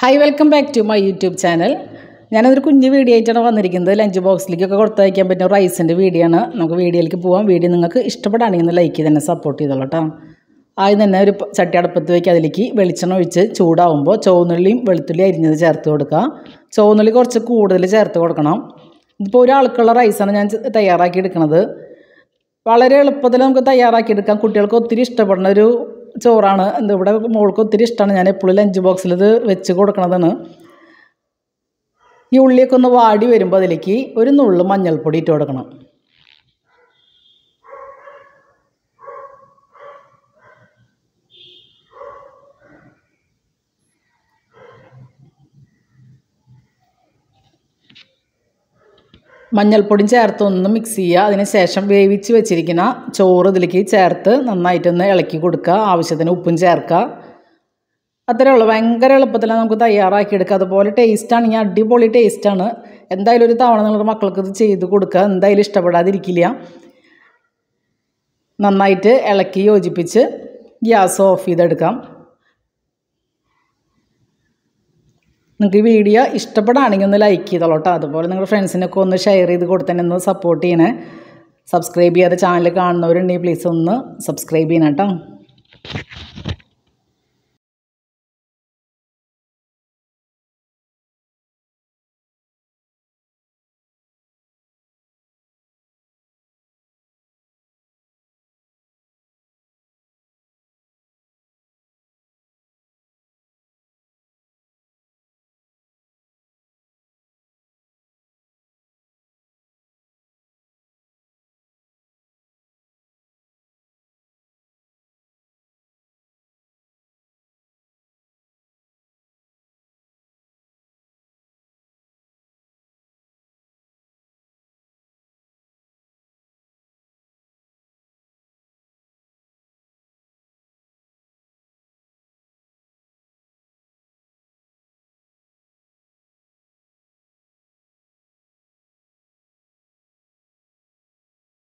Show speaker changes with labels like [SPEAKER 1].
[SPEAKER 1] Hi welcome back to my YouTube channel. ഞാനതൊരു കുഞ്ഞ് video ആയിട്ടാണ് വന്നിരിക്കുന്നത്. ലഞ്ച് ബോക്സിലേക്കൊക്കെ കൊടുത്ത് വയ്ക്കാൻ പറ്റുന്ന റൈസിൻ്റെ വീഡിയോ ആണ്. നമുക്ക് വീഡിയോയിലേക്ക് പോകാം. വീഡിയോ നിങ്ങൾക്ക് ഇഷ്ടപ്പെടുകയാണെങ്കിൽ ഒന്ന് ലൈക്ക് ചെയ്ത് തന്നെ സപ്പോർട്ട് ചെയ്തോളൂ കേട്ടോ. ആദ്യം തന്നെ ഒരു ചട്ടി അടുപ്പത്ത് വയ്ക്കുക. അതിലേക്ക് വെളിച്ചെണ്ണ ഒഴിച്ച് ചൂടാവുമ്പോൾ ചുവന്നുള്ളിയും വെളുത്തുള്ളി അരിഞ്ഞത് ചേർത്ത് കൊടുക്കുക. ചുവന്നുള്ളി കുറച്ച് കൂടുതൽ ചേർത്ത് കൊടുക്കണം. ഇതിപ്പോൾ ഒരാൾക്കുള്ള റൈസാണ് ഞാൻ തയ്യാറാക്കി എടുക്കുന്നത്. വളരെ എളുപ്പത്തിൽ നമുക്ക് തയ്യാറാക്കിയെടുക്കാം. കുട്ടികൾക്ക് ഒത്തിരി ഇഷ്ടപ്പെടുന്ന ഒരു ചോറാണ്. ഇവിടെ മോൾക്ക് ഒത്തിരി ഇഷ്ടമാണ്. ഞാൻ എപ്പോഴും ലഞ്ച് ബോക്സിൽ ഇത് വെച്ച് കൊടുക്കണതാണ്. ഈ ഉള്ളിയൊക്കെ ഒന്ന് വാടി വരുമ്പോൾ അതിലേക്ക് ഒരു നുള്ളു മഞ്ഞൾപ്പൊടി ഇട്ട് കൊടുക്കണം. മഞ്ഞൾപ്പൊടിയും ചേർത്ത് ഒന്ന് മിക്സ് ചെയ്യുക. അതിന് ശേഷം വേവിച്ച് വെച്ചിരിക്കുന്ന ചോറ് ഇതിലേക്ക് ചേർത്ത് നന്നായിട്ടൊന്ന് ഇളക്കി കൊടുക്കുക. ആവശ്യത്തിന് ഉപ്പും ചേർക്കുക. അത്രേ ഉള്ളൂ. ഭയങ്കര എളുപ്പത്തിലാണ് നമുക്ക് തയ്യാറാക്കിയെടുക്കുക. അതുപോലെ ടേസ്റ്റാണെങ്കിൽ അടിപൊളി ടേസ്റ്റാണ്. എന്തായാലും ഒരു തവണ നിങ്ങളുടെ മക്കൾക്ക് ഇത് ചെയ്ത് കൊടുക്കുക. എന്തായാലും ഇഷ്ടപ്പെടാതിരിക്കില്ല. നന്നായിട്ട് ഇളക്കി യോജിപ്പിച്ച് ഗ്യാസ് ഓഫ് ചെയ്തെടുക്കാം. നിങ്ങൾക്ക് ഈ വീഡിയോ ഇഷ്ടപ്പെടുകയാണെങ്കിൽ ഒന്ന് ലൈക്ക് ചെയ്തോളൂ കേട്ടോ. അതുപോലെ നിങ്ങളുടെ ഫ്രണ്ട്സിനൊക്കെ ഒന്ന് ഷെയർ ചെയ്ത് കൊടുത്തന്നെ ഒന്ന് സപ്പോർട്ട് ചെയ്യണേ. സബ്സ്ക്രൈബ് ചെയ്യാതെ ചാനൽ കാണുന്നവരുണ്ടെങ്കിൽ പ്ലീസ് ഒന്ന് സബ്സ്ക്രൈബ് ചെയ്യണം കേട്ടോ.